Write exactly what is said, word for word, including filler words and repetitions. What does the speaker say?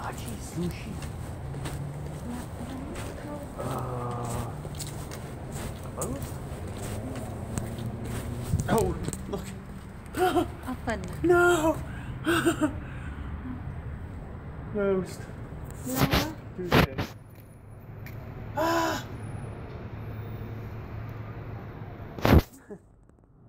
Hachi sushi. Uh, closed? Oh, look. Open. No! Closed. No. Tuesday.